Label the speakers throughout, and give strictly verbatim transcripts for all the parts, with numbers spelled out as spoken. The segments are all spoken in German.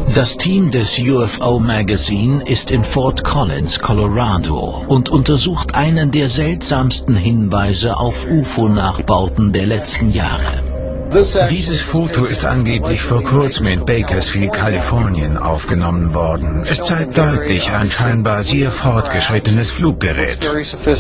Speaker 1: Das Team des U F O Magazine ist in Fort Collins, Colorado und untersucht einen der seltsamsten Hinweise auf U F O-Nachbauten der letzten Jahre.
Speaker 2: Dieses Foto ist angeblich vor kurzem in Bakersfield, Kalifornien aufgenommen worden. Es zeigt deutlich ein scheinbar sehr fortgeschrittenes Fluggerät.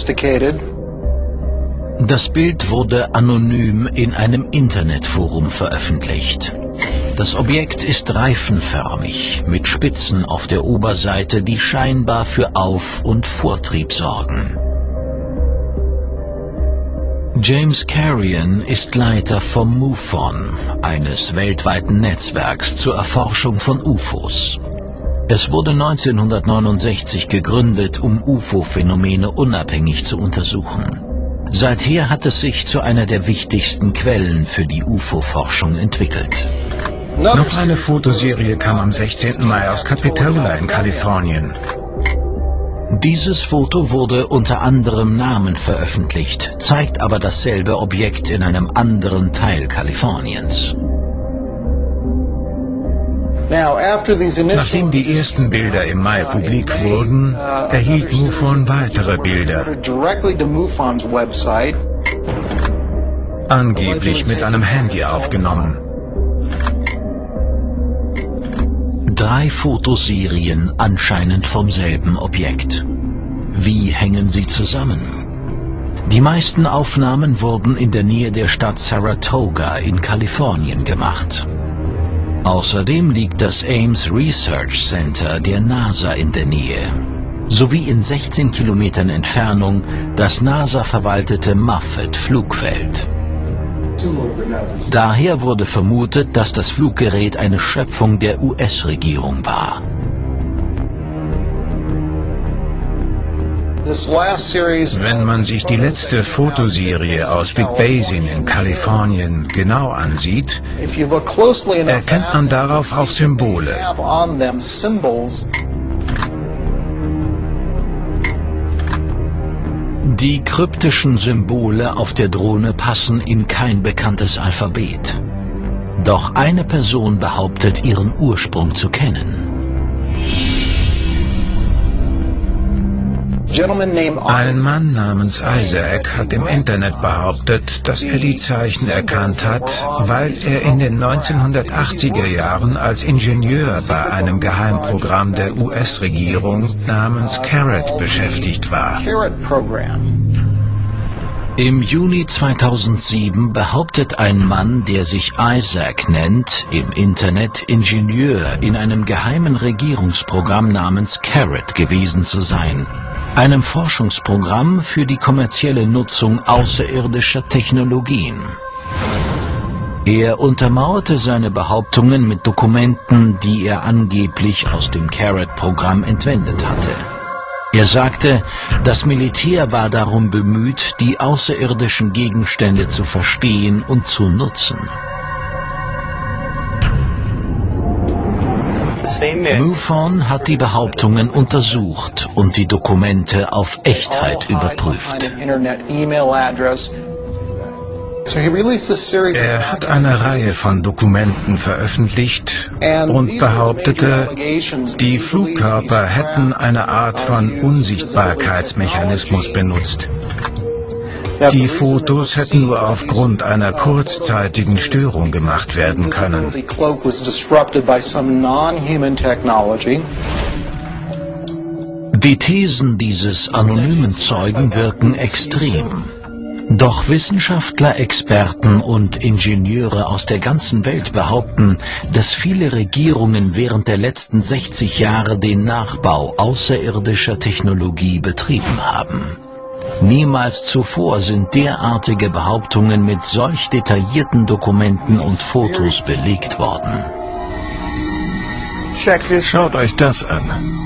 Speaker 1: Das Bild wurde anonym in einem Internetforum veröffentlicht. Das Objekt ist reifenförmig, mit Spitzen auf der Oberseite, die scheinbar für Auf- und Vortrieb sorgen. James Carrion ist Leiter vom MUFON, eines weltweiten Netzwerks zur Erforschung von U F Os. Es wurde neunzehnhundertneunundsechzig gegründet, um U F O-Phänomene unabhängig zu untersuchen. Seither hat es sich zu einer der wichtigsten Quellen für die U F O-Forschung entwickelt.
Speaker 2: Noch eine Fotoserie kam am sechzehnten Mai aus Capitola in Kalifornien.
Speaker 1: Dieses Foto wurde unter anderem Namen veröffentlicht, zeigt aber dasselbe Objekt in einem anderen Teil Kaliforniens.
Speaker 2: Nachdem die ersten Bilder im Mai publik wurden, erhielt MUFON weitere Bilder. Angeblich mit einem Handy aufgenommen.
Speaker 1: Drei Fotoserien anscheinend vom selben Objekt. Wie hängen sie zusammen? Die meisten Aufnahmen wurden in der Nähe der Stadt Saratoga in Kalifornien gemacht. Außerdem liegt das Ames Research Center der NASA in der Nähe, sowie in sechzehn Kilometern Entfernung das NASA-verwaltete Muffet-Flugfeld. Daher wurde vermutet, dass das Fluggerät eine Schöpfung der U S-Regierung war.
Speaker 2: Wenn man sich die letzte Fotoserie aus Big Basin in Kalifornien genau ansieht, erkennt man darauf auch Symbole.
Speaker 1: Die kryptischen Symbole auf der Drohne passen in kein bekanntes Alphabet. Doch eine Person behauptet, ihren Ursprung zu kennen.
Speaker 2: Ein Mann namens Isaac hat im Internet behauptet, dass er die Zeichen erkannt hat, weil er in den neunzehnhundertachtziger Jahren als Ingenieur bei einem Geheimprogramm der U S-Regierung namens CARET beschäftigt war.
Speaker 1: Im Juni zweitausendsieben behauptet ein Mann, der sich Isaac nennt, im Internet Ingenieur in einem geheimen Regierungsprogramm namens CARET gewesen zu sein, einem Forschungsprogramm für die kommerzielle Nutzung außerirdischer Technologien. Er untermauerte seine Behauptungen mit Dokumenten, die er angeblich aus dem CARET-Programm entwendet hatte. Er sagte, das Militär war darum bemüht, die außerirdischen Gegenstände zu verstehen und zu nutzen. MUFON hat die Behauptungen untersucht und die Dokumente auf Echtheit überprüft.
Speaker 2: Er hat eine Reihe von Dokumenten veröffentlicht und behauptete, die Flugkörper hätten eine Art von Unsichtbarkeitsmechanismus benutzt. Die Fotos hätten nur aufgrund einer kurzzeitigen Störung gemacht werden können.
Speaker 1: Die Thesen dieses anonymen Zeugen wirken extrem. Doch Wissenschaftler, Experten und Ingenieure aus der ganzen Welt behaupten, dass viele Regierungen während der letzten sechzig Jahre den Nachbau außerirdischer Technologie betrieben haben. Niemals zuvor sind derartige Behauptungen mit solch detaillierten Dokumenten und Fotos belegt worden.
Speaker 3: Schaut euch das an.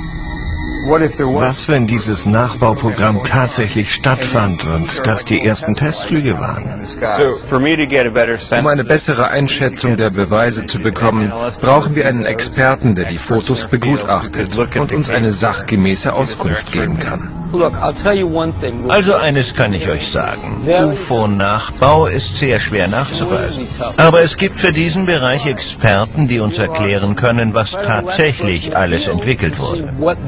Speaker 3: Was, wenn dieses Nachbauprogramm tatsächlich stattfand und das die ersten Testflüge waren?
Speaker 4: Um eine bessere Einschätzung der Beweise zu bekommen, brauchen wir einen Experten, der die Fotos begutachtet und uns eine sachgemäße Auskunft geben kann.
Speaker 5: Also eines kann ich euch sagen. U F O-Nachbau ist sehr schwer nachzuweisen. Aber es gibt für diesen Bereich Experten, die uns erklären können, was tatsächlich alles entwickelt wurde.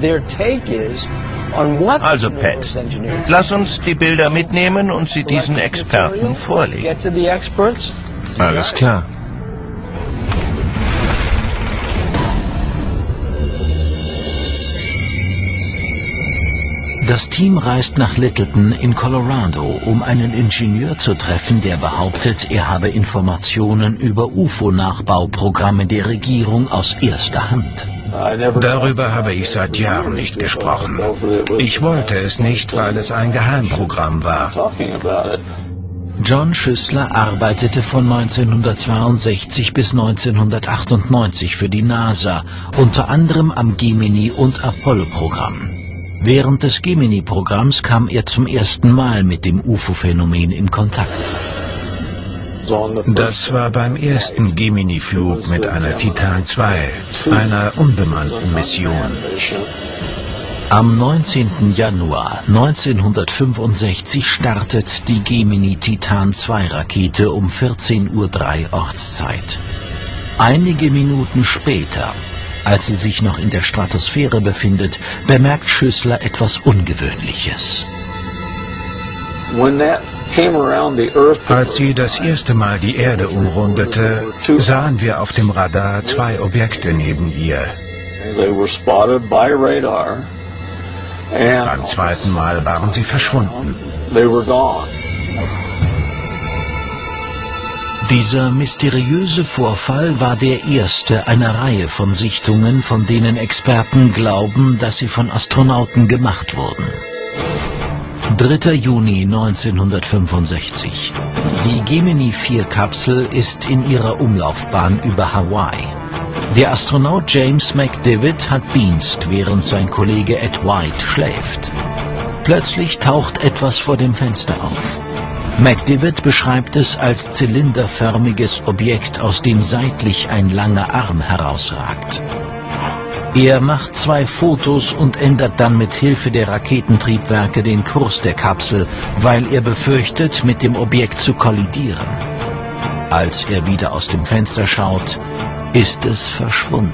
Speaker 5: Also Pat, lass uns die Bilder mitnehmen und sie diesen Experten vorlegen.
Speaker 3: Alles klar.
Speaker 1: Das Team reist nach Littleton in Colorado, um einen Ingenieur zu treffen, der behauptet, er habe Informationen über U F O-Nachbauprogramme der Regierung aus erster Hand.
Speaker 2: Darüber habe ich seit Jahren nicht gesprochen. Ich wollte es nicht, weil es ein Geheimprogramm war.
Speaker 1: John Schüssler arbeitete von neunzehnhundertzweiundsechzig bis neunzehnhundertachtundneunzig für die NASA, unter anderem am Gemini- und Apollo-Programm. Während des Gemini-Programms kam er zum ersten Mal mit dem U F O-Phänomen in Kontakt.
Speaker 2: Das war beim ersten Gemini-Flug mit einer Titan zwei, einer unbemannten Mission.
Speaker 1: Am neunzehnten Januar neunzehnhundertfünfundsechzig startet die Gemini Titan zwei Rakete um vierzehn Uhr drei Ortszeit. Einige Minuten später, als sie sich noch in der Stratosphäre befindet, bemerkt Schüssler etwas Ungewöhnliches.
Speaker 2: Als sie das erste Mal die Erde umrundete, sahen wir auf dem Radar zwei Objekte neben ihr. Beim zweiten Mal waren sie verschwunden.
Speaker 1: Dieser mysteriöse Vorfall war der erste einer Reihe von Sichtungen, von denen Experten glauben, dass sie von Astronauten gemacht wurden. dritter Juni neunzehnhundertfünfundsechzig. Die Gemini vier Kapsel ist in ihrer Umlaufbahn über Hawaii. Der Astronaut James McDivitt hat Dienst, während sein Kollege Ed White schläft. Plötzlich taucht etwas vor dem Fenster auf. McDivitt beschreibt es als zylinderförmiges Objekt, aus dem seitlich ein langer Arm herausragt. Er macht zwei Fotos und ändert dann mit Hilfe der Raketentriebwerke den Kurs der Kapsel, weil er befürchtet, mit dem Objekt zu kollidieren. Als er wieder aus dem Fenster schaut, ist es verschwunden.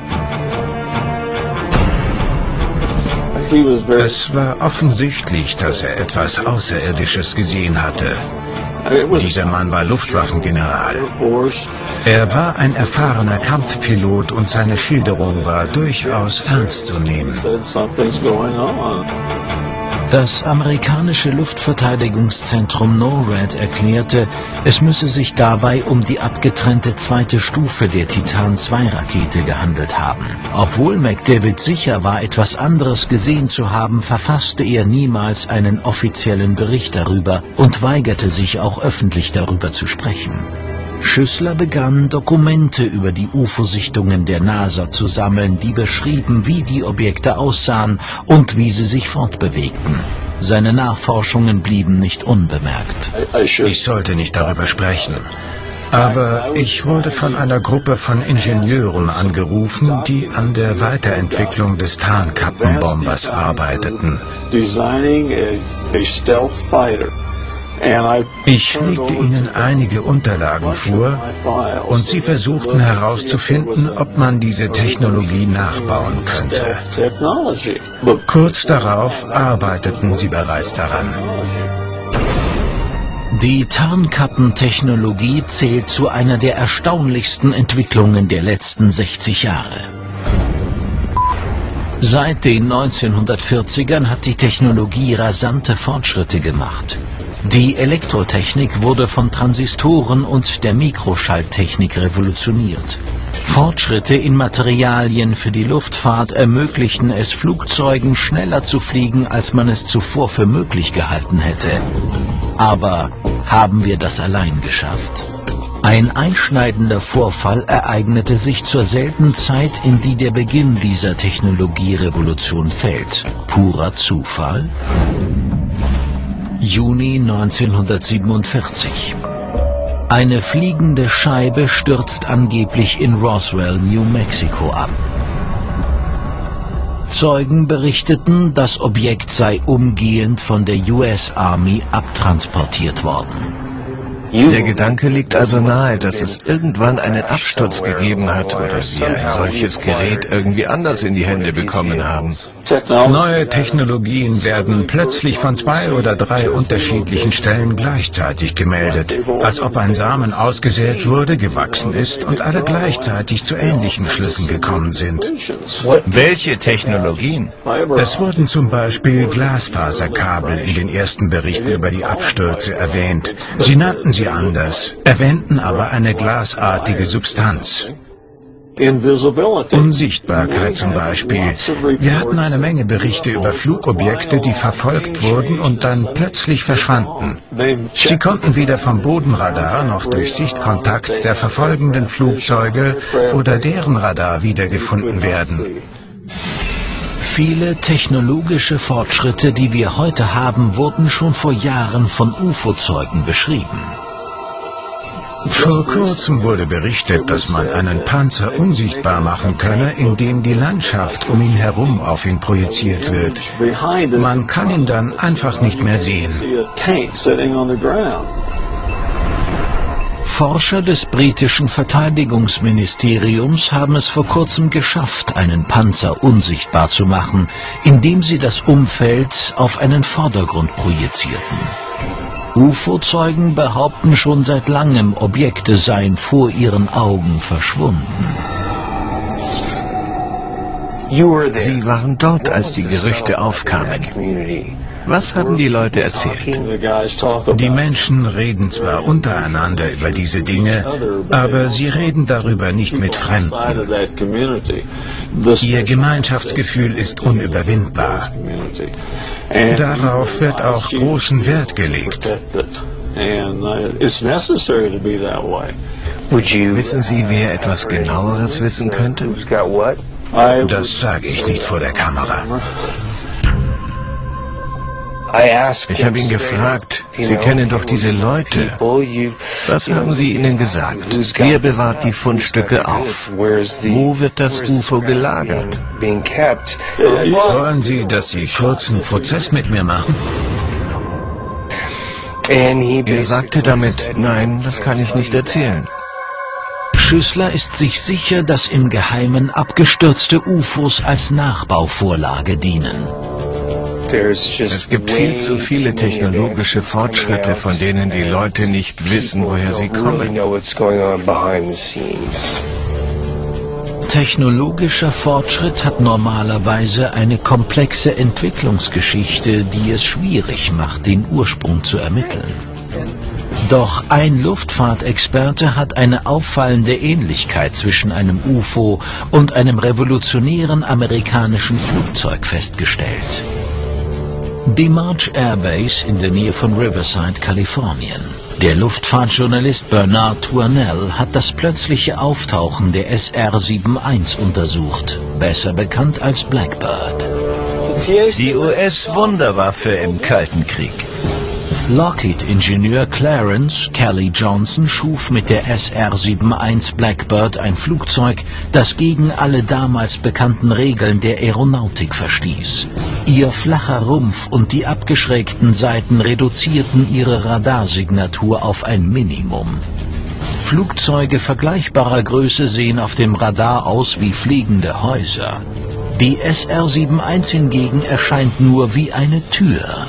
Speaker 2: Es war offensichtlich, dass er etwas Außerirdisches gesehen hatte. Dieser Mann war Luftwaffengeneral. Er war ein erfahrener Kampfpilot und seine Schilderung war durchaus ernst zu nehmen.
Speaker 1: Das amerikanische Luftverteidigungszentrum NORAD erklärte, es müsse sich dabei um die abgetrennte zweite Stufe der Titan zwei Rakete gehandelt haben. Obwohl McDivitt sicher war, etwas anderes gesehen zu haben, verfasste er niemals einen offiziellen Bericht darüber und weigerte sich auch öffentlich darüber zu sprechen. Schüssler begann, Dokumente über die U F O-Sichtungen der NASA zu sammeln, die beschrieben, wie die Objekte aussahen und wie sie sich fortbewegten. Seine Nachforschungen blieben nicht unbemerkt.
Speaker 2: Ich sollte nicht darüber sprechen. Aber ich wurde von einer Gruppe von Ingenieuren angerufen, die an der Weiterentwicklung des Tarnkappenbombers arbeiteten. Ich legte ihnen einige Unterlagen vor und sie versuchten herauszufinden, ob man diese Technologie nachbauen könnte. Kurz darauf arbeiteten sie bereits daran.
Speaker 1: Die Tarnkappentechnologie zählt zu einer der erstaunlichsten Entwicklungen der letzten sechzig Jahre. Seit den neunzehnhundertvierzigern hat die Technologie rasante Fortschritte gemacht. Die Elektrotechnik wurde von Transistoren und der Mikroschalttechnik revolutioniert. Fortschritte in Materialien für die Luftfahrt ermöglichten es Flugzeugen, schneller zu fliegen, als man es zuvor für möglich gehalten hätte. Aber haben wir das allein geschafft? Ein einschneidender Vorfall ereignete sich zur selben Zeit, in die der Beginn dieser Technologierevolution fällt. Purer Zufall? Juni neunzehnhundertsiebenundvierzig. Eine fliegende Scheibe stürzt angeblich in Roswell, New Mexico ab. Zeugen berichteten, das Objekt sei umgehend von der U S Army abtransportiert worden.
Speaker 3: Der Gedanke liegt also nahe, dass es irgendwann einen Absturz gegeben hat oder wir ein solches Gerät irgendwie anders in die Hände bekommen haben.
Speaker 2: Neue Technologien werden plötzlich von zwei oder drei unterschiedlichen Stellen gleichzeitig gemeldet, als ob ein Samen ausgesät wurde, gewachsen ist und alle gleichzeitig zu ähnlichen Schlüssen gekommen sind.
Speaker 5: Welche Technologien?
Speaker 2: Es wurden zum Beispiel Glasfaserkabel in den ersten Berichten über die Abstürze erwähnt. Sie nannten sie anders, erwähnten aber eine glasartige Substanz. Unsichtbarkeit zum Beispiel. Wir hatten eine Menge Berichte über Flugobjekte, die verfolgt wurden und dann plötzlich verschwanden. Sie konnten weder vom Bodenradar noch durch Sichtkontakt der verfolgenden Flugzeuge oder deren Radar wiedergefunden werden.
Speaker 1: Viele technologische Fortschritte, die wir heute haben, wurden schon vor Jahren von U F O-Zeugen beschrieben.
Speaker 2: Vor kurzem wurde berichtet, dass man einen Panzer unsichtbar machen könne, indem die Landschaft um ihn herum auf ihn projiziert wird. Man kann ihn dann einfach nicht mehr sehen.
Speaker 1: Forscher des britischen Verteidigungsministeriums haben es vor kurzem geschafft, einen Panzer unsichtbar zu machen, indem sie das Umfeld auf einen Vordergrund projizierten. U F O-Zeugen behaupten schon seit langem, Objekte seien vor ihren Augen verschwunden.
Speaker 3: Sie waren dort, als die Gerüchte aufkamen. Was haben die Leute erzählt?
Speaker 2: Die Menschen reden zwar untereinander über diese Dinge, aber sie reden darüber nicht mit Fremden. Ihr Gemeinschaftsgefühl ist unüberwindbar. Darauf wird auch großen Wert gelegt.
Speaker 3: Wissen Sie, wer etwas Genaueres wissen könnte?
Speaker 2: Das sage ich nicht vor der Kamera.
Speaker 3: Ich habe ihn gefragt, Sie kennen doch diese Leute. Was haben Sie ihnen gesagt? Wer bewahrt die Fundstücke auf? Wo wird das U F O gelagert?
Speaker 2: Wollen Sie, dass Sie kurzen Prozess mit mir machen?
Speaker 3: Er sagte damit, nein, das kann ich nicht erzählen.
Speaker 1: Schüssler ist sich sicher, dass im Geheimen abgestürzte U F Os als Nachbauvorlage dienen.
Speaker 3: Es gibt viel zu viele technologische Fortschritte, von denen die Leute nicht wissen, woher sie kommen.
Speaker 1: Technologischer Fortschritt hat normalerweise eine komplexe Entwicklungsgeschichte, die es schwierig macht, den Ursprung zu ermitteln. Doch ein Luftfahrtexperte hat eine auffallende Ähnlichkeit zwischen einem U F O und einem revolutionären amerikanischen Flugzeug festgestellt. Die March Air Base in der Nähe von Riverside, Kalifornien. Der Luftfahrtjournalist Bernard Tournelle hat das plötzliche Auftauchen der S R eins untersucht, besser bekannt als Blackbird.
Speaker 5: Die U S-Wunderwaffe im Kalten Krieg.
Speaker 1: Lockheed-Ingenieur Clarence Kelly Johnson schuf mit der S R eins Blackbird ein Flugzeug, das gegen alle damals bekannten Regeln der Aeronautik verstieß. Ihr flacher Rumpf und die abgeschrägten Seiten reduzierten ihre Radarsignatur auf ein Minimum. Flugzeuge vergleichbarer Größe sehen auf dem Radar aus wie fliegende Häuser. Die S R eins hingegen erscheint nur wie eine Tür.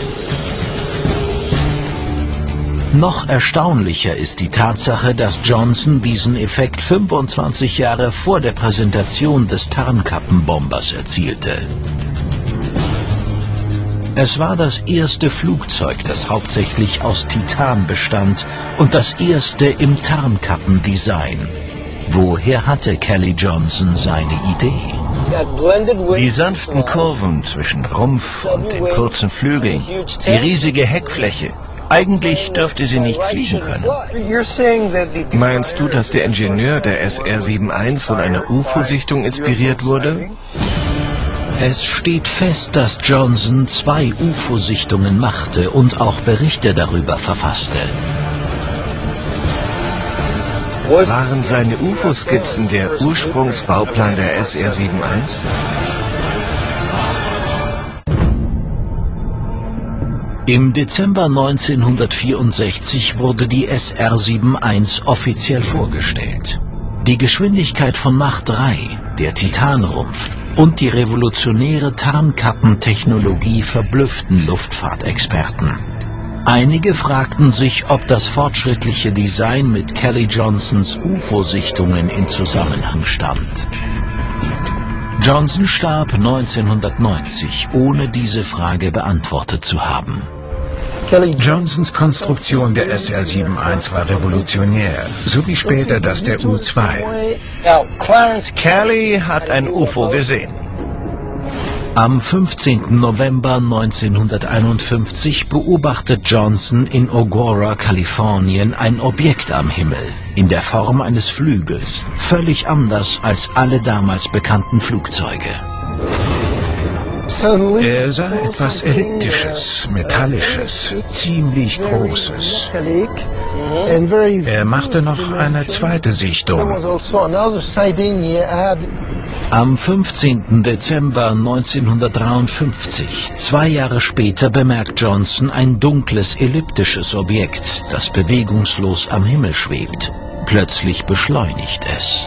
Speaker 1: Noch erstaunlicher ist die Tatsache, dass Johnson diesen Effekt fünfundzwanzig Jahre vor der Präsentation des Tarnkappenbombers erzielte. Es war das erste Flugzeug, das hauptsächlich aus Titan bestand und das erste im Tarnkappendesign. Woher hatte Kelly Johnson seine Idee?
Speaker 5: Die sanften Kurven zwischen Rumpf und den kurzen Flügeln, die riesige Heckfläche. Eigentlich dürfte sie nicht fliegen können.
Speaker 3: Meinst du, dass der Ingenieur der S R eins von einer U F O-Sichtung inspiriert wurde?
Speaker 1: Es steht fest, dass Johnson zwei U F O-Sichtungen machte und auch Berichte darüber verfasste.
Speaker 3: Waren seine U F O-Skizzen der Ursprungsbauplan der S R eins?
Speaker 1: Im Dezember neunzehnhundertvierundsechzig wurde die S R eins offiziell vorgestellt. Die Geschwindigkeit von Mach drei, der Titanrumpf und die revolutionäre Tarnkappentechnologie verblüfften Luftfahrtexperten. Einige fragten sich, ob das fortschrittliche Design mit Kelly Johnsons U F O-Sichtungen in Zusammenhang stand. Johnson starb neunzehnhundertneunzig, ohne diese Frage beantwortet zu haben.
Speaker 2: Johnsons Konstruktion der S R eins war revolutionär, so wie später das der U zwei.
Speaker 5: Kelly hat ein U F O gesehen.
Speaker 1: Am fünfzehnten November neunzehnhunderteinundfünfzig beobachtet Johnson in Aurora, Kalifornien, ein Objekt am Himmel, in der Form eines Flügels, völlig anders als alle damals bekannten Flugzeuge.
Speaker 2: Er sah etwas Elliptisches, Metallisches, ziemlich Großes. Er machte noch eine zweite Sichtung.
Speaker 1: Am fünfzehnten Dezember neunzehnhundertdreiundfünfzig, zwei Jahre später, bemerkt Johnson ein dunkles, elliptisches Objekt, das bewegungslos am Himmel schwebt. Plötzlich beschleunigt es.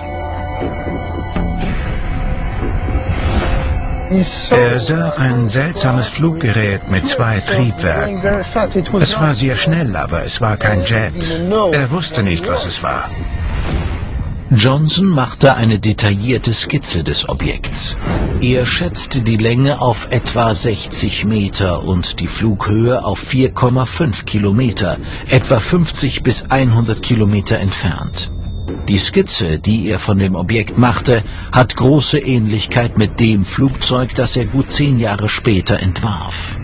Speaker 2: Er sah ein seltsames Fluggerät mit zwei Triebwerken. Es war sehr schnell, aber es war kein Jet. Er wusste nicht, was es war.
Speaker 1: Johnson machte eine detaillierte Skizze des Objekts. Er schätzte die Länge auf etwa sechzig Meter und die Flughöhe auf vier Komma fünf Kilometer, etwa fünfzig bis hundert Kilometer entfernt. Die Skizze, die er von dem Objekt machte, hat große Ähnlichkeit mit dem Flugzeug, das er gut zehn Jahre später entwarf.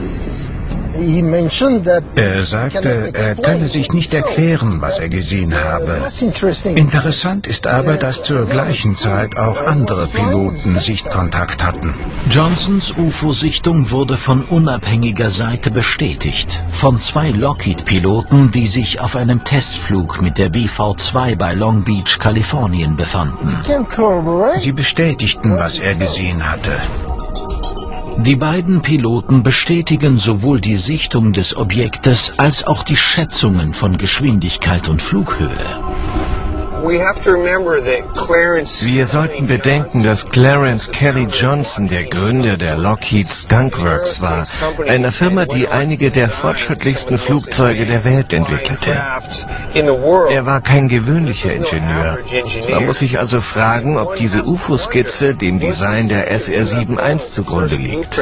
Speaker 2: Er sagte, er könne sich nicht erklären, was er gesehen habe. Interessant ist aber, dass zur gleichen Zeit auch andere Piloten Sichtkontakt hatten.
Speaker 1: Johnsons U F O-Sichtung wurde von unabhängiger Seite bestätigt, von zwei Lockheed-Piloten, die sich auf einem Testflug mit der B V zwei bei Long Beach, Kalifornien befanden.
Speaker 2: Sie bestätigten, was er gesehen hatte.
Speaker 1: Die beiden Piloten bestätigen sowohl die Sichtung des Objektes als auch die Schätzungen von Geschwindigkeit und Flughöhe.
Speaker 3: Wir sollten bedenken, dass Clarence Kelly Johnson der Gründer der Lockheed Skunk Works war, einer Firma, die einige der fortschrittlichsten Flugzeuge der Welt entwickelte. Er war kein gewöhnlicher Ingenieur. Man muss sich also fragen, ob diese U F O-Skizze dem Design der S R eins zugrunde liegt.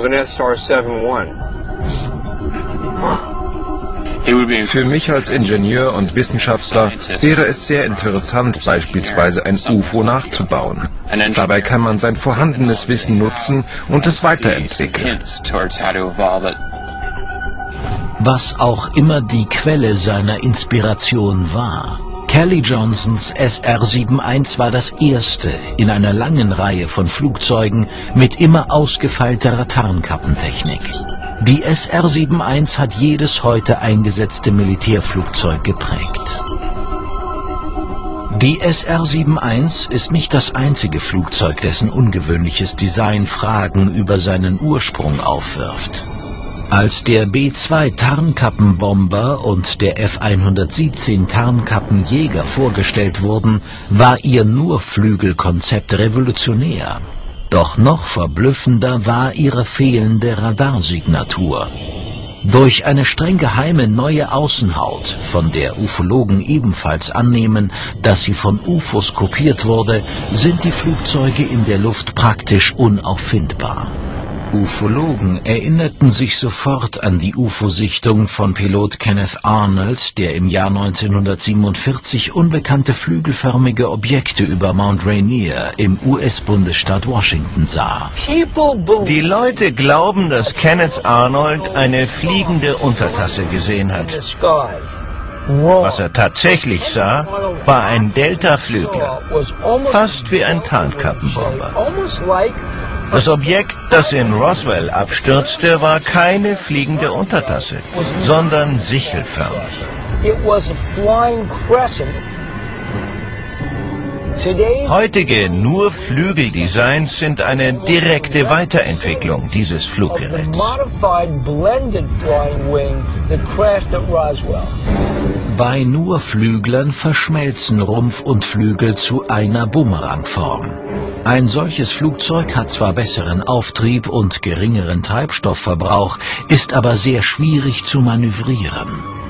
Speaker 4: Für mich als Ingenieur und Wissenschaftler wäre es sehr interessant, beispielsweise ein U F O nachzubauen. Dabei kann man sein vorhandenes Wissen nutzen und es weiterentwickeln.
Speaker 1: Was auch immer die Quelle seiner Inspiration war, Kelly Johnsons S R eins war das erste in einer langen Reihe von Flugzeugen mit immer ausgefeilterer Tarnkappentechnik. Die S R eins hat jedes heute eingesetzte Militärflugzeug geprägt. Die S R eins ist nicht das einzige Flugzeug, dessen ungewöhnliches Design Fragen über seinen Ursprung aufwirft. Als der B zwei Tarnkappenbomber und der F hundertsiebzehn Tarnkappenjäger vorgestellt wurden, war ihr Nurflügelkonzept revolutionär. Doch noch verblüffender war ihre fehlende Radarsignatur. Durch eine streng geheime neue Außenhaut, von der Ufologen ebenfalls annehmen, dass sie von U F Os kopiert wurde, sind die Flugzeuge in der Luft praktisch unauffindbar. Ufologen erinnerten sich sofort an die U F O-Sichtung von Pilot Kenneth Arnold, der im Jahr neunzehnhundertsiebenundvierzig unbekannte flügelförmige Objekte über Mount Rainier im U S-Bundesstaat Washington sah.
Speaker 5: Die Leute glauben, dass Kenneth Arnold eine fliegende Untertasse gesehen hat. Was er tatsächlich sah, war ein Delta-Flügler, fast wie ein Tarnkappenbomber. Das Objekt, das in Roswell abstürzte, war keine fliegende Untertasse, sondern sichelförmig. Heutige nur Flügeldesigns sind eine direkte Weiterentwicklung dieses Fluggeräts.
Speaker 1: Bei Nur-Flüglern verschmelzen Rumpf und Flügel zu einer Bumerangform. Ein solches Flugzeug hat zwar besseren Auftrieb und geringeren Treibstoffverbrauch, ist aber sehr schwierig zu manövrieren.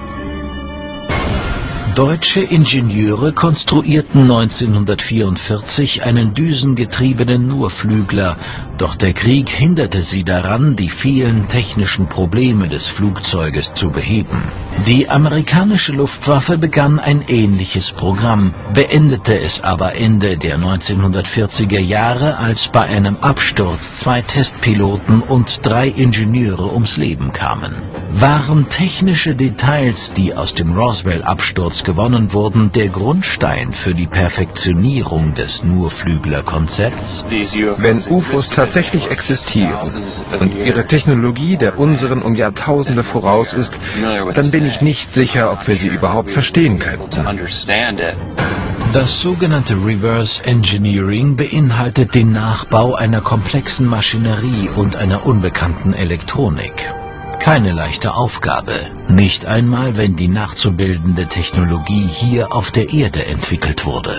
Speaker 1: Deutsche Ingenieure konstruierten neunzehnhundertvierundvierzig einen düsengetriebenen Nurflügler, doch der Krieg hinderte sie daran, die vielen technischen Probleme des Flugzeuges zu beheben. Die amerikanische Luftwaffe begann ein ähnliches Programm, beendete es aber Ende der neunzehnhundertvierziger Jahre, als bei einem Absturz zwei Testpiloten und drei Ingenieure ums Leben kamen. Waren technische Details, die aus dem Roswell-Absturz gewonnen wurden, der Grundstein für die Perfektionierung des Nurflügler-Konzepts?
Speaker 4: Wenn U F Os tatsächlich existieren und ihre Technologie der unseren um Jahrtausende voraus ist, dann bin ich nicht sicher, ob wir sie überhaupt verstehen könnten.
Speaker 1: Das sogenannte Reverse Engineering beinhaltet den Nachbau einer komplexen Maschinerie und einer unbekannten Elektronik. Keine leichte Aufgabe, nicht einmal wenn die nachzubildende Technologie hier auf der Erde entwickelt wurde.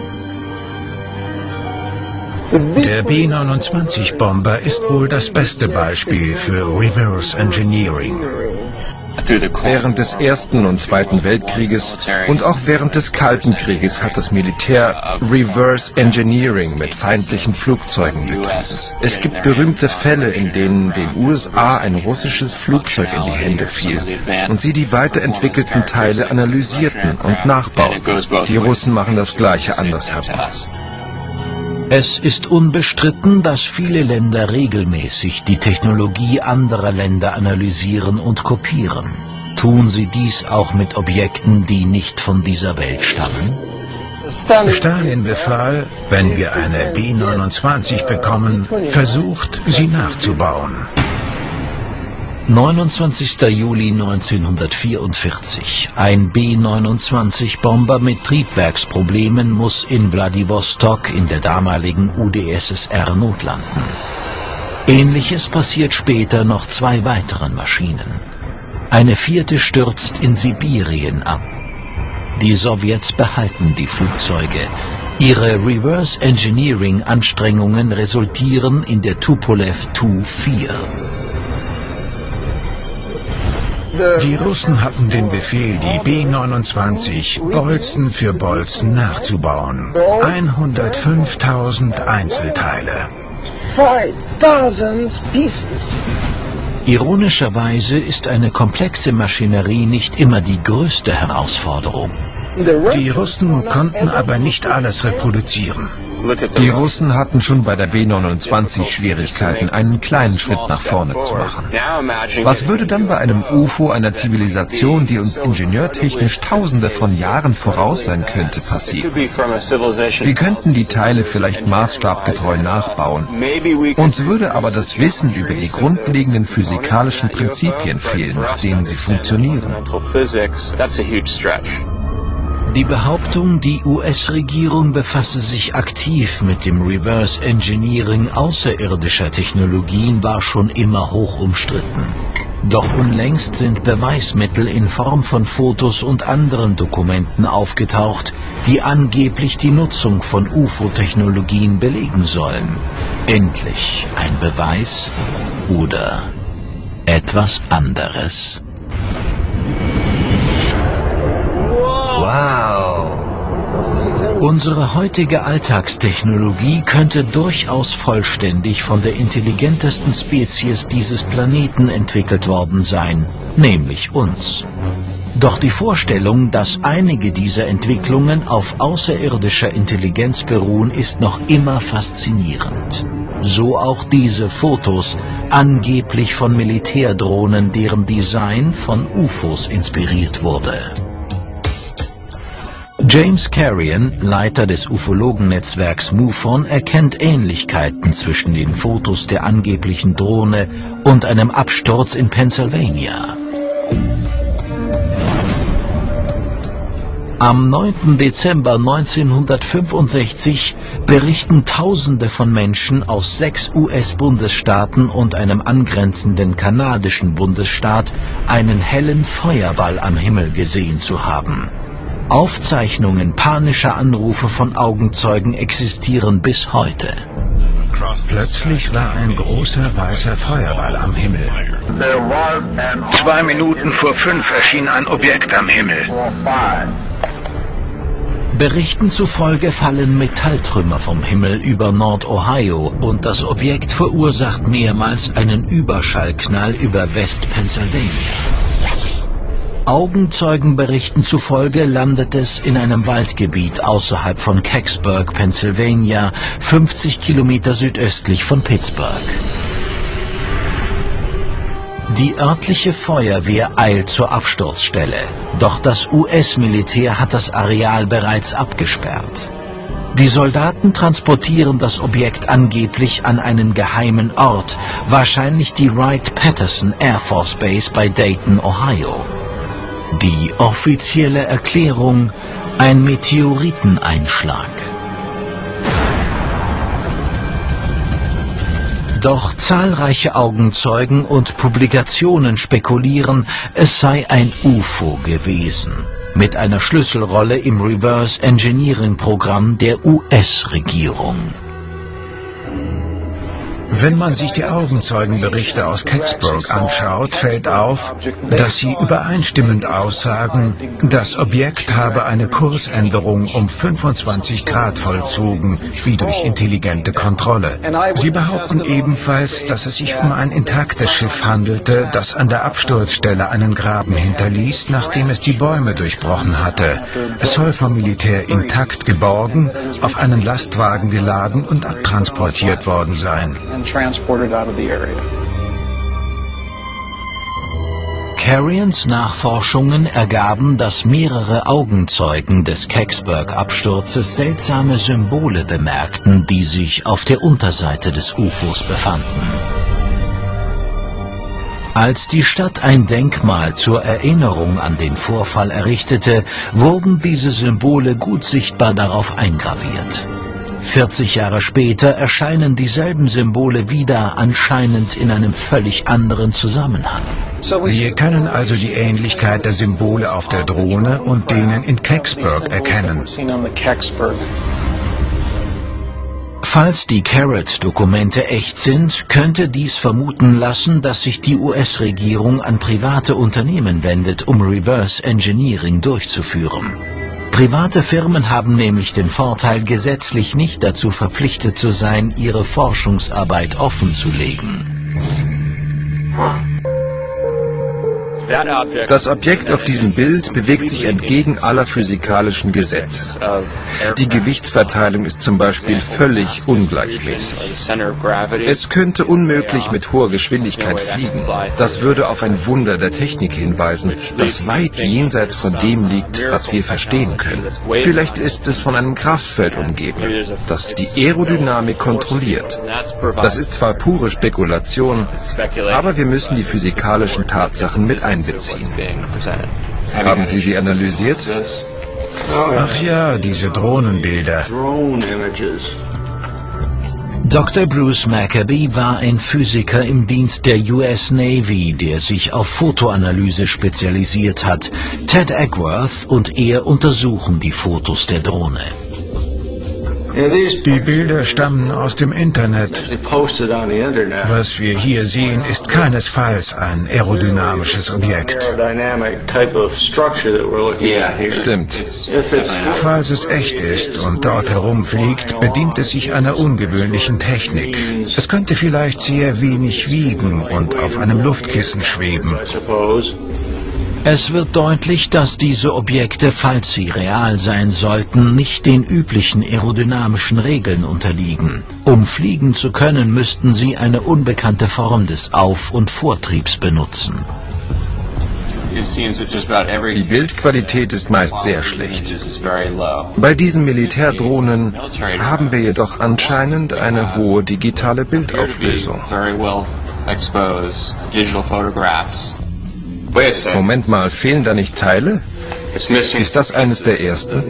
Speaker 2: Der B neunundzwanzig Bomber ist wohl das beste Beispiel für Reverse Engineering.
Speaker 4: Während des Ersten und Zweiten Weltkrieges und auch während des Kalten Krieges hat das Militär Reverse Engineering mit feindlichen Flugzeugen betrieben. Es gibt berühmte Fälle, in denen den U S A ein russisches Flugzeug in die Hände fiel und sie die weiterentwickelten Teile analysierten und nachbauten. Die Russen machen das Gleiche andersherum.
Speaker 1: Es ist unbestritten, dass viele Länder regelmäßig die Technologie anderer Länder analysieren und kopieren. Tun sie dies auch mit Objekten, die nicht von dieser Welt stammen?
Speaker 2: Stalin befahl, wenn wir eine B neunundzwanzig bekommen, versucht, sie nachzubauen.
Speaker 1: neunundzwanzigster Juli neunzehnhundertvierundvierzig. Ein B neunundzwanzig Bomber mit Triebwerksproblemen muss in Wladiwostok in der damaligen U d S S R notlanden. Ähnliches passiert später noch zwei weiteren Maschinen. Eine vierte stürzt in Sibirien ab. Die Sowjets behalten die Flugzeuge. Ihre Reverse Engineering Anstrengungen resultieren in der Tupolew Tu vier.
Speaker 2: Die Russen hatten den Befehl, die B neunundzwanzig Bolzen für Bolzen nachzubauen. hundertfünftausend Einzelteile.
Speaker 1: Ironischerweise ist eine komplexe Maschinerie nicht immer die größte Herausforderung.
Speaker 2: Die Russen konnten aber nicht alles reproduzieren.
Speaker 4: Die Russen hatten schon bei der B neunundzwanzig Schwierigkeiten, einen kleinen Schritt nach vorne zu machen. Was würde dann bei einem U F O einer Zivilisation, die uns ingenieurtechnisch Tausende von Jahren voraus sein könnte, passieren? Wir könnten die Teile vielleicht maßstabgetreu nachbauen. Uns würde aber das Wissen über die grundlegenden physikalischen Prinzipien fehlen, nach denen sie funktionieren.
Speaker 1: Die Behauptung, die U S-Regierung befasse sich aktiv mit dem Reverse Engineering außerirdischer Technologien, war schon immer hoch umstritten. Doch unlängst sind Beweismittel in Form von Fotos und anderen Dokumenten aufgetaucht, die angeblich die Nutzung von U F O-Technologien belegen sollen. Endlich ein Beweis oder etwas anderes?
Speaker 5: Wow!
Speaker 1: Unsere heutige Alltagstechnologie könnte durchaus vollständig von der intelligentesten Spezies dieses Planeten entwickelt worden sein, nämlich uns. Doch die Vorstellung, dass einige dieser Entwicklungen auf außerirdischer Intelligenz beruhen, ist noch immer faszinierend. So auch diese Fotos, angeblich von Militärdrohnen, deren Design von U F Os inspiriert wurde. James Carrion, Leiter des Ufologennetzwerks MUFON, erkennt Ähnlichkeiten zwischen den Fotos der angeblichen Drohne und einem Absturz in Pennsylvania. Am neunten Dezember neunzehnhundertfünfundsechzig berichten Tausende von Menschen aus sechs U S-Bundesstaaten und einem angrenzenden kanadischen Bundesstaat einen hellen Feuerball am Himmel gesehen zu haben. Aufzeichnungen panischer Anrufe von Augenzeugen existieren bis heute.
Speaker 2: Plötzlich war ein großer weißer Feuerball am Himmel. Zwei Minuten vor fünf erschien ein Objekt am Himmel.
Speaker 1: Berichten zufolge fallen Metalltrümmer vom Himmel über Nord-Ohio und das Objekt verursacht mehrmals einen Überschallknall über West-Pennsylvania. Augenzeugenberichten zufolge landet es in einem Waldgebiet außerhalb von Kecksburg, Pennsylvania, fünfzig Kilometer südöstlich von Pittsburgh. Die örtliche Feuerwehr eilt zur Absturzstelle, doch das U S-Militär hat das Areal bereits abgesperrt. Die Soldaten transportieren das Objekt angeblich an einen geheimen Ort, wahrscheinlich die Wright-Patterson Air Force Base bei Dayton, Ohio. Die offizielle Erklärung: ein Meteoriteneinschlag. Doch zahlreiche Augenzeugen und Publikationen spekulieren, es sei ein U F O gewesen, mit einer Schlüsselrolle im Reverse Engineering Programm der U S-Regierung.
Speaker 2: Wenn man sich die Augenzeugenberichte aus Kecksburg anschaut, fällt auf, dass sie übereinstimmend aussagen, das Objekt habe eine Kursänderung um fünfundzwanzig Grad vollzogen, wie durch intelligente Kontrolle. Sie behaupten ebenfalls, dass es sich um ein intaktes Schiff handelte, das an der Absturzstelle einen Graben hinterließ, nachdem es die Bäume durchbrochen hatte. Es soll vom Militär intakt geborgen, auf einen Lastwagen geladen und abtransportiert worden sein.
Speaker 1: Carrions Nachforschungen ergaben, dass mehrere Augenzeugen des Kecksburg-Absturzes seltsame Symbole bemerkten, die sich auf der Unterseite des U F Os befanden. Als die Stadt ein Denkmal zur Erinnerung an den Vorfall errichtete, wurden diese Symbole gut sichtbar darauf eingraviert. vierzig Jahre später erscheinen dieselben Symbole wieder, anscheinend in einem völlig anderen Zusammenhang.
Speaker 2: Wir können also die Ähnlichkeit der Symbole auf der Drohne und denen in Kecksburg erkennen.
Speaker 1: Falls die Carrot-Dokumente echt sind, könnte dies vermuten lassen, dass sich die U S-Regierung an private Unternehmen wendet, um Reverse Engineering durchzuführen. Private Firmen haben nämlich den Vorteil, gesetzlich nicht dazu verpflichtet zu sein, ihre Forschungsarbeit offenzulegen.
Speaker 4: Das Objekt auf diesem Bild bewegt sich entgegen aller physikalischen Gesetze. Die Gewichtsverteilung ist zum Beispiel völlig ungleichmäßig. Es könnte unmöglich mit hoher Geschwindigkeit fliegen. Das würde auf ein Wunder der Technik hinweisen, das weit jenseits von dem liegt, was wir verstehen können. Vielleicht ist es von einem Kraftfeld umgeben, das die Aerodynamik kontrolliert. Das ist zwar pure Spekulation, aber wir müssen die physikalischen Tatsachen mit einbeziehen. Haben Sie sie analysiert?
Speaker 2: Ach ja, diese Drohnenbilder.
Speaker 1: Doktor Bruce Maccabee war ein Physiker im Dienst der U S Navy, der sich auf Fotoanalyse spezialisiert hat. Ted Ackworth und er untersuchen die Fotos der Drohne.
Speaker 2: Die Bilder stammen aus dem Internet. Was wir hier sehen, ist keinesfalls ein aerodynamisches Objekt.
Speaker 4: Stimmt.
Speaker 2: Falls es echt ist und dort herumfliegt, bedient es sich einer ungewöhnlichen Technik. Es könnte vielleicht sehr wenig wiegen und auf einem Luftkissen schweben.
Speaker 1: Es wird deutlich, dass diese Objekte, falls sie real sein sollten, nicht den üblichen aerodynamischen Regeln unterliegen. Um fliegen zu können, müssten sie eine unbekannte Form des Auf- und Vortriebs benutzen.
Speaker 4: Die Bildqualität ist meist sehr schlecht. Bei diesen Militärdrohnen haben wir jedoch anscheinend eine hohe digitale Bildauflösung. Moment mal, fehlen da nicht Teile? Ist das eines der ersten?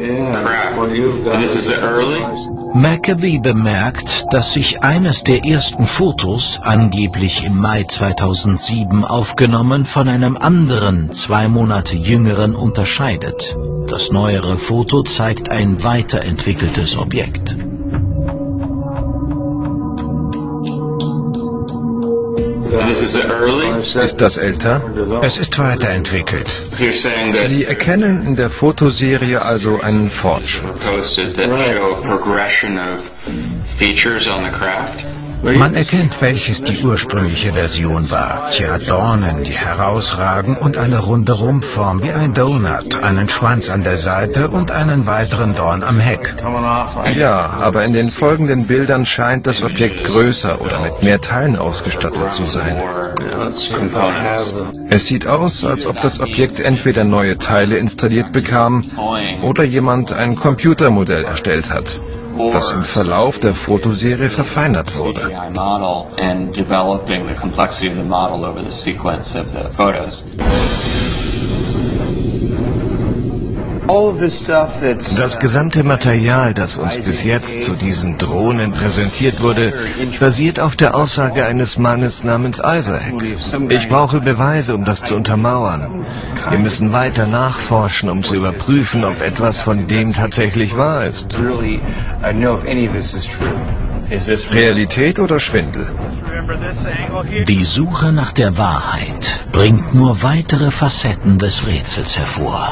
Speaker 1: Maccabee bemerkt, dass sich eines der ersten Fotos, angeblich im Mai zweitausendsieben aufgenommen, von einem anderen, zwei Monate jüngeren unterscheidet. Das neuere Foto zeigt ein weiterentwickeltes Objekt.
Speaker 4: Ist das älter?
Speaker 2: Es ist weiterentwickelt.
Speaker 4: Sie erkennen in der Fotoserie also einen Fortschritt.
Speaker 2: Man erkennt, welches die ursprüngliche Version war. Sie hat Dornen, die herausragen, und eine runde Rumpfform wie ein Donut, einen Schwanz an der Seite und einen weiteren Dorn am Heck.
Speaker 4: Ja, aber in den folgenden Bildern scheint das Objekt größer oder mit mehr Teilen ausgestattet zu sein. Es sieht aus, als ob das Objekt entweder neue Teile installiert bekam oder jemand ein Computermodell erstellt hat, das im Verlauf der Fotoserie verfeinert wurde.
Speaker 3: Das gesamte Material, das uns bis jetzt zu diesen Drohnen präsentiert wurde, basiert auf der Aussage eines Mannes namens Isaac. Ich brauche Beweise, um das zu untermauern. Wir müssen weiter nachforschen, um zu überprüfen, ob etwas von dem tatsächlich wahr ist.
Speaker 4: Realität oder Schwindel?
Speaker 1: Die Suche nach der Wahrheit bringt nur weitere Facetten des Rätsels hervor.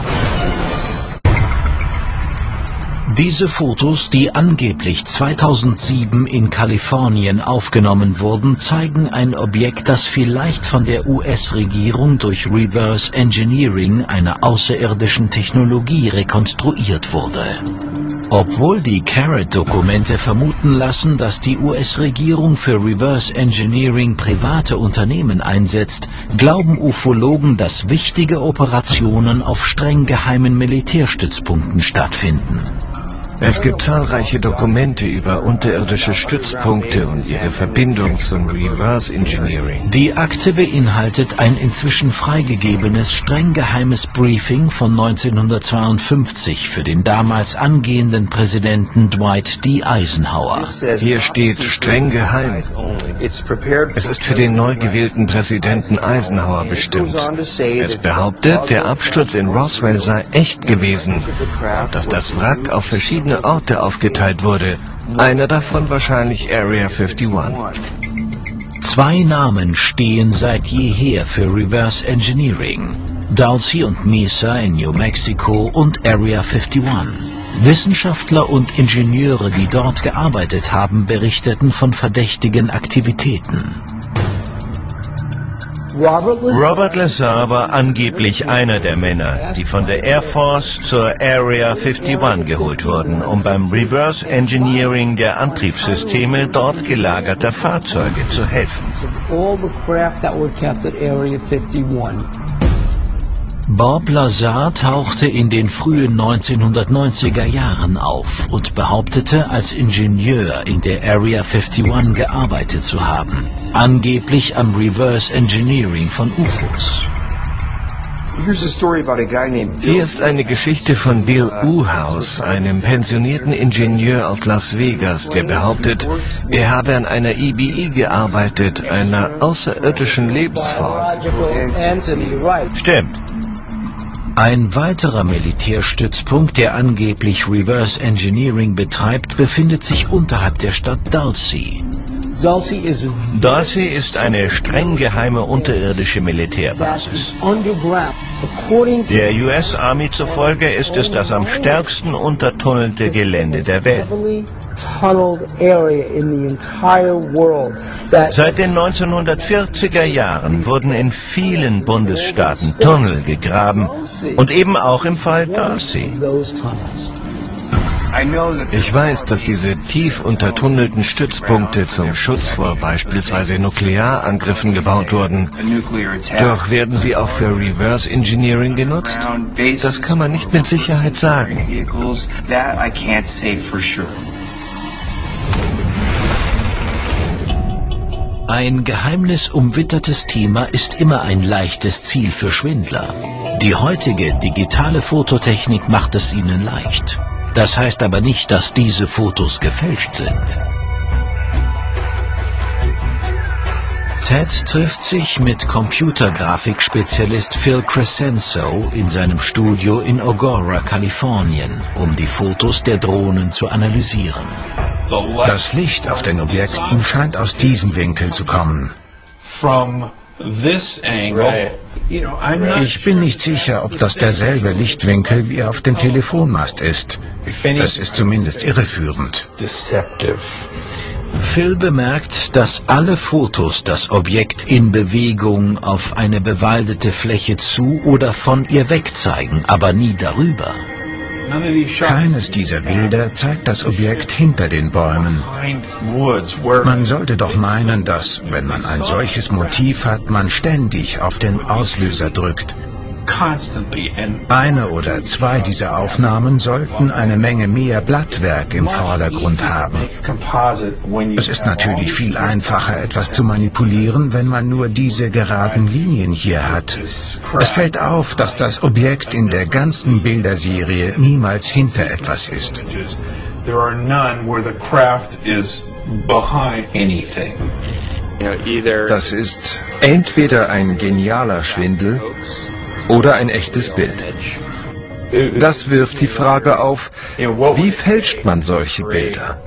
Speaker 1: Diese Fotos, die angeblich zweitausendsieben in Kalifornien aufgenommen wurden, zeigen ein Objekt, das vielleicht von der U S-Regierung durch Reverse Engineering einer außerirdischen Technologie rekonstruiert wurde. Obwohl die Carrot-Dokumente vermuten lassen, dass die U S-Regierung für Reverse Engineering private Unternehmen einsetzt, glauben Ufologen, dass wichtige Operationen auf streng geheimen Militärstützpunkten stattfinden.
Speaker 3: Es gibt zahlreiche Dokumente über unterirdische Stützpunkte und ihre Verbindung zum Reverse Engineering.
Speaker 1: Die Akte beinhaltet ein inzwischen freigegebenes, streng geheimes Briefing von neunzehnhundertzweiundfünfzig für den damals angehenden Präsidenten Dwight D. Eisenhower.
Speaker 3: Hier steht streng geheim. Es ist für den neu gewählten Präsidenten Eisenhower bestimmt. Es behauptet, der Absturz in Roswell sei echt gewesen, dass das Wrack auf verschiedene Orte aufgeteilt wurde. Einer davon wahrscheinlich Area einundfünfzig.
Speaker 1: Zwei Namen stehen seit jeher für Reverse Engineering: Dulce und Mesa in New Mexico und Area einundfünfzig. Wissenschaftler und Ingenieure, die dort gearbeitet haben, berichteten von verdächtigen Aktivitäten.
Speaker 5: Robert Lazar war angeblich einer der Männer, die von der Air Force zur Area einundfünfzig geholt wurden, um beim Reverse Engineering der Antriebssysteme dort gelagerter Fahrzeuge zu helfen.
Speaker 1: Bob Lazar tauchte in den frühen neunzehnhundertneunziger Jahren auf und behauptete, als Ingenieur in der Area einundfünfzig gearbeitet zu haben, angeblich am Reverse Engineering von U F Os.
Speaker 3: Hier ist eine Geschichte von Bill Uhouse, einem pensionierten Ingenieur aus Las Vegas, der behauptet, er habe an einer E B I gearbeitet, einer außerirdischen Lebensform.
Speaker 5: Stimmt.
Speaker 1: Ein weiterer Militärstützpunkt, der angeblich Reverse Engineering betreibt, befindet sich unterhalb der Stadt Dulce.
Speaker 5: Dulce ist eine streng geheime unterirdische Militärbasis. Der U S Army zufolge ist es das am stärksten untertunnelte Gelände der Welt. Seit den neunzehnhundertvierziger Jahren wurden in vielen Bundesstaaten Tunnel gegraben und eben auch im Fall Dulce.
Speaker 3: Ich weiß, dass diese tief untertunnelten Stützpunkte zum Schutz vor beispielsweise Nuklearangriffen gebaut wurden. Doch werden sie auch für Reverse Engineering genutzt? Das kann man nicht mit Sicherheit sagen.
Speaker 1: Ein geheimnisumwittertes Thema ist immer ein leichtes Ziel für Schwindler. Die heutige digitale Fototechnik macht es ihnen leicht. Das heißt aber nicht, dass diese Fotos gefälscht sind. Ted trifft sich mit Computergrafikspezialist Phil Crescenzo in seinem Studio in Agoura, Kalifornien, um die Fotos der Drohnen zu analysieren.
Speaker 2: Das Licht auf den Objekten scheint aus diesem Winkel zu kommen. Ich bin nicht sicher, ob das derselbe Lichtwinkel wie auf dem Telefonmast ist. Es ist zumindest irreführend.
Speaker 1: Phil bemerkt, dass alle Fotos das Objekt in Bewegung auf eine bewaldete Fläche zu oder von ihr weg zeigen, aber nie darüber.
Speaker 2: Keines dieser Bilder zeigt das Objekt hinter den Bäumen. Man sollte doch meinen, dass, wenn man ein solches Motiv hat, man ständig auf den Auslöser drückt. Eine oder zwei dieser Aufnahmen sollten eine Menge mehr Blattwerk im Vordergrund haben. Es ist natürlich viel einfacher, etwas zu manipulieren, wenn man nur diese geraden Linien hier hat. Es fällt auf, dass das Objekt in der ganzen Bilderserie niemals hinter etwas ist.
Speaker 4: Das ist entweder ein genialer Schwindel oder ein echtes Bild. Das wirft die Frage auf, wie fälscht man solche Bilder?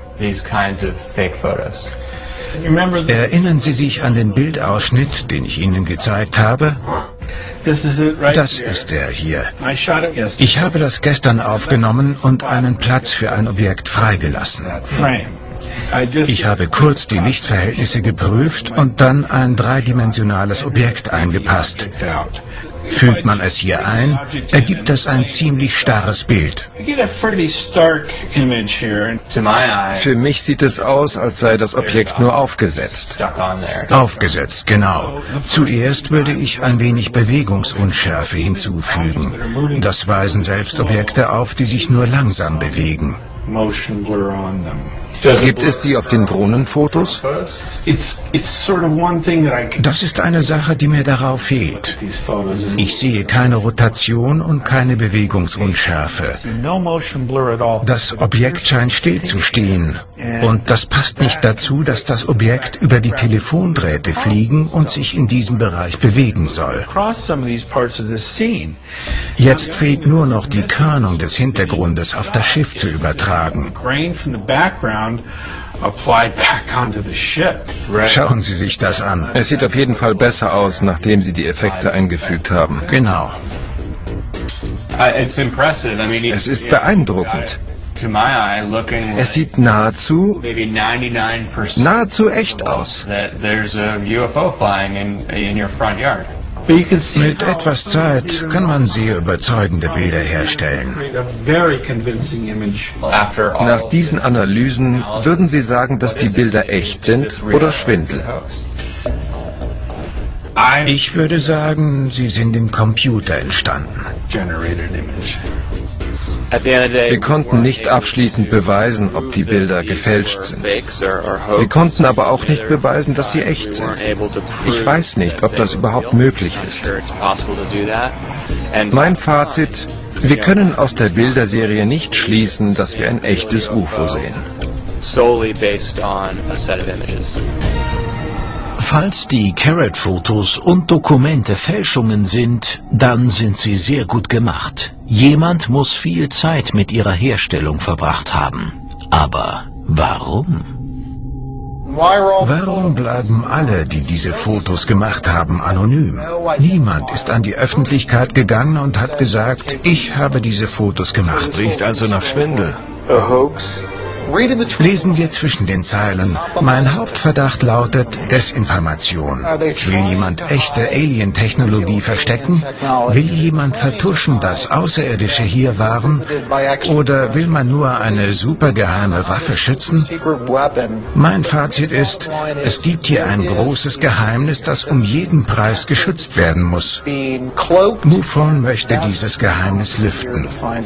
Speaker 2: Erinnern Sie sich an den Bildausschnitt, den ich Ihnen gezeigt habe? Das ist er hier. Ich habe das gestern aufgenommen und einen Platz für ein Objekt freigelassen. Ich habe kurz die Lichtverhältnisse geprüft und dann ein dreidimensionales Objekt eingepasst. Fügt man es hier ein, ergibt es ein ziemlich starres Bild.
Speaker 4: Für mich sieht es aus, als sei das Objekt nur aufgesetzt.
Speaker 2: Aufgesetzt, genau. Zuerst würde ich ein wenig Bewegungsunschärfe hinzufügen. Das weisen selbst Objekte auf, die sich nur langsam bewegen.
Speaker 4: Gibt es sie auf den Drohnenfotos?
Speaker 2: Das ist eine Sache, die mir darauf fehlt. Ich sehe keine Rotation und keine Bewegungsunschärfe. Das Objekt scheint still zu stehen. Und das passt nicht dazu, dass das Objekt über die Telefondrähte fliegen und sich in diesem Bereich bewegen soll. Jetzt fehlt nur noch die Körnung des Hintergrundes auf das Schiff zu übertragen. Schauen Sie sich das an.
Speaker 4: Es sieht auf jeden Fall besser aus, nachdem Sie die Effekte eingefügt haben.
Speaker 2: Genau.
Speaker 4: Es ist beeindruckend. Es sieht nahezu, nahezu echt aus.
Speaker 2: Mit etwas Zeit kann man sehr überzeugende Bilder herstellen.
Speaker 4: Nach diesen Analysen würden Sie sagen, dass die Bilder echt sind oder Schwindel?
Speaker 2: Ich würde sagen, sie sind im Computer entstanden.
Speaker 4: Wir konnten nicht abschließend beweisen, ob die Bilder gefälscht sind. Wir konnten aber auch nicht beweisen, dass sie echt sind. Ich weiß nicht, ob das überhaupt möglich ist. Mein Fazit: Wir können aus der Bilderserie nicht schließen, dass wir ein echtes U F O sehen.
Speaker 1: Falls die Carrot-Fotos und Dokumente Fälschungen sind, dann sind sie sehr gut gemacht. Jemand muss viel Zeit mit ihrer Herstellung verbracht haben. Aber warum?
Speaker 2: Warum bleiben alle, die diese Fotos gemacht haben, anonym? Niemand ist an die Öffentlichkeit gegangen und hat gesagt, ich habe diese Fotos gemacht.
Speaker 3: Riecht also nach Schwindel.
Speaker 2: Lesen wir zwischen den Zeilen. Mein Hauptverdacht lautet Desinformation. Will jemand echte Alien-Technologie verstecken? Will jemand vertuschen, dass Außerirdische hier waren? Oder will man nur eine supergeheime Waffe schützen? Mein Fazit ist, es gibt hier ein großes Geheimnis, das um jeden Preis geschützt werden muss. MUFON möchte dieses Geheimnis lüften.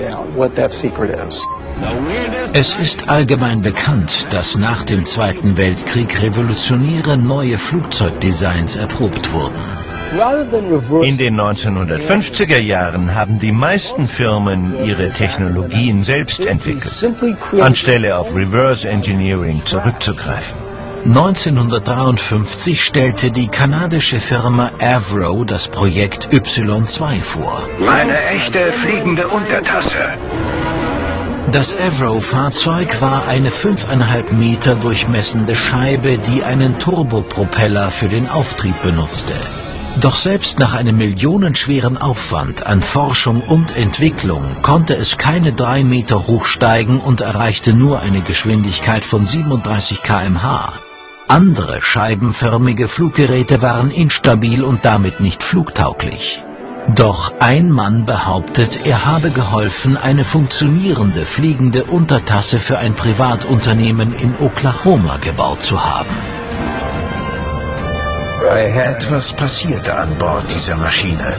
Speaker 1: Es ist allgemein bekannt, dass nach dem Zweiten Weltkrieg revolutionäre neue Flugzeugdesigns erprobt wurden.
Speaker 5: In den neunzehnhundertfünfziger Jahren haben die meisten Firmen ihre Technologien selbst entwickelt, anstelle auf Reverse Engineering zurückzugreifen.
Speaker 1: neunzehnhundertdreiundfünfzig stellte die kanadische Firma Avro das Projekt Y zwei vor.
Speaker 6: Eine echte fliegende Untertasse.
Speaker 1: Das Avro-Fahrzeug war eine fünfeinhalb Meter durchmessende Scheibe, die einen Turbopropeller für den Auftrieb benutzte. Doch selbst nach einem millionenschweren Aufwand an Forschung und Entwicklung konnte es keine drei Meter hochsteigen und erreichte nur eine Geschwindigkeit von siebenunddreißig Kilometer pro Stunde. Andere scheibenförmige Fluggeräte waren instabil und damit nicht flugtauglich. Doch ein Mann behauptet, er habe geholfen, eine funktionierende fliegende Untertasse für ein Privatunternehmen in Oklahoma gebaut zu haben.
Speaker 2: Etwas passierte an Bord dieser Maschine.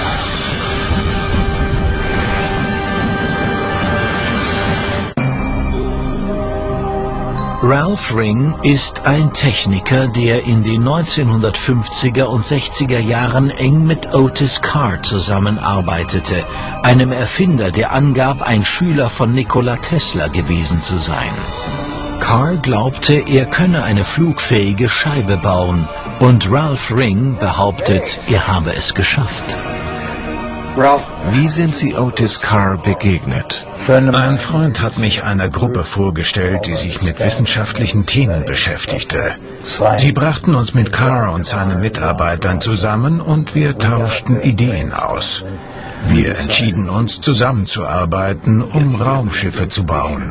Speaker 1: Ralph Ring ist ein Techniker, der in den neunzehnhundertfünfziger und sechziger Jahren eng mit Otis Carr zusammenarbeitete, einem Erfinder, der angab, ein Schüler von Nikola Tesla gewesen zu sein. Carr glaubte, er könne eine flugfähige Scheibe bauen, und Ralph Ring behauptet, er habe es geschafft.
Speaker 3: Wie sind Sie Otis Carr begegnet?
Speaker 2: Ein Freund hat mich einer Gruppe vorgestellt, die sich mit wissenschaftlichen Themen beschäftigte. Sie brachten uns mit Carr und seinen Mitarbeitern zusammen und wir tauschten Ideen aus. Wir entschieden uns, zusammenzuarbeiten, um Raumschiffe zu bauen.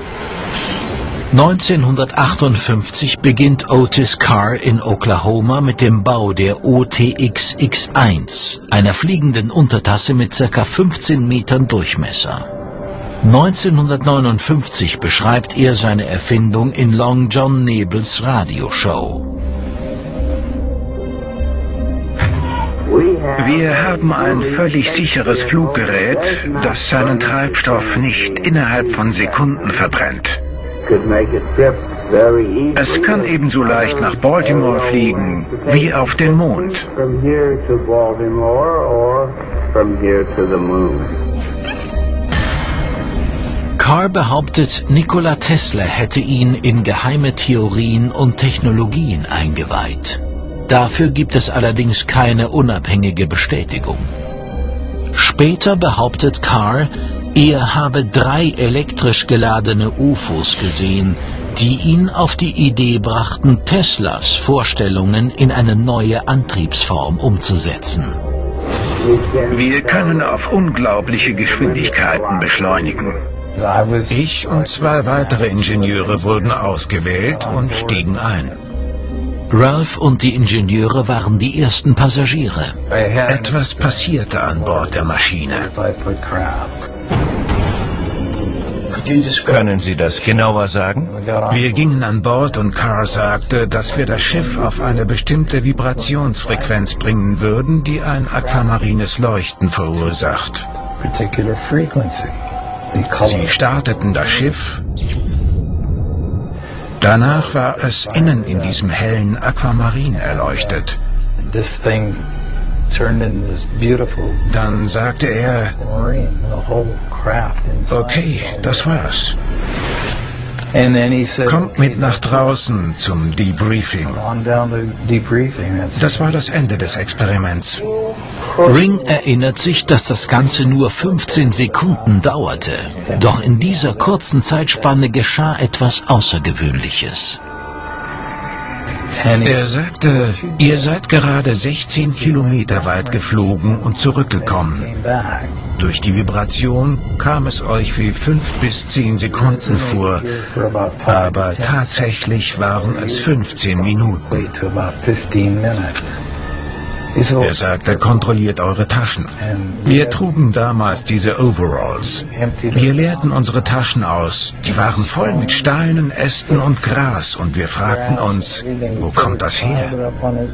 Speaker 1: neunzehnhundertachtundfünfzig beginnt Otis Carr in Oklahoma mit dem Bau der O T X X eins, einer fliegenden Untertasse mit ca. fünfzehn Metern Durchmesser. neunzehnhundertneunundfünfzig beschreibt er seine Erfindung in Long John Nebels Radioshow.
Speaker 6: Wir haben ein völlig sicheres Fluggerät, das seinen Treibstoff nicht innerhalb von Sekunden verbrennt. Es kann ebenso leicht nach Baltimore fliegen wie auf den Mond.
Speaker 1: Carr behauptet, Nikola Tesla hätte ihn in geheime Theorien und Technologien eingeweiht. Dafür gibt es allerdings keine unabhängige Bestätigung. Später behauptet Carr, er habe drei elektrisch geladene U F Os gesehen, die ihn auf die Idee brachten, Teslas Vorstellungen in eine neue Antriebsform umzusetzen.
Speaker 6: Wir können auf unglaubliche Geschwindigkeiten beschleunigen.
Speaker 2: Ich und zwei weitere Ingenieure wurden ausgewählt und stiegen ein.
Speaker 1: Ralph und die Ingenieure waren die ersten Passagiere.
Speaker 2: Etwas passierte an Bord der Maschine.
Speaker 5: Können Sie das genauer sagen?
Speaker 2: Wir gingen an Bord und Carr sagte, dass wir das Schiff auf eine bestimmte Vibrationsfrequenz bringen würden, die ein aquamarines Leuchten verursacht. Sie starteten das Schiff. Danach war es innen in diesem hellen Aquamarin erleuchtet. Dann sagte er, okay, das war's. Kommt mit nach draußen zum Debriefing. Das war das Ende des Experiments.
Speaker 1: Ring erinnert sich, dass das Ganze nur fünfzehn Sekunden dauerte. Doch in dieser kurzen Zeitspanne geschah etwas Außergewöhnliches.
Speaker 2: Er sagte, ihr seid gerade sechzehn Kilometer weit geflogen und zurückgekommen. Durch die Vibration kam es euch wie fünf bis zehn Sekunden vor, aber tatsächlich waren es fünfzehn Minuten. Er sagte, kontrolliert eure Taschen. Wir trugen damals diese Overalls. Wir leerten unsere Taschen aus. Die waren voll mit Steinen, Ästen und Gras. Und wir fragten uns, wo kommt das her?